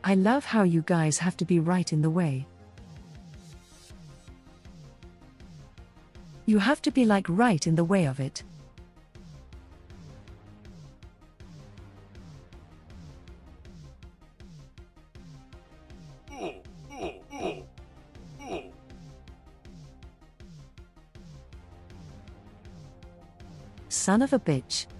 I love how you guys have to be right in the way. You have to be like right in the way of it. Son of a bitch.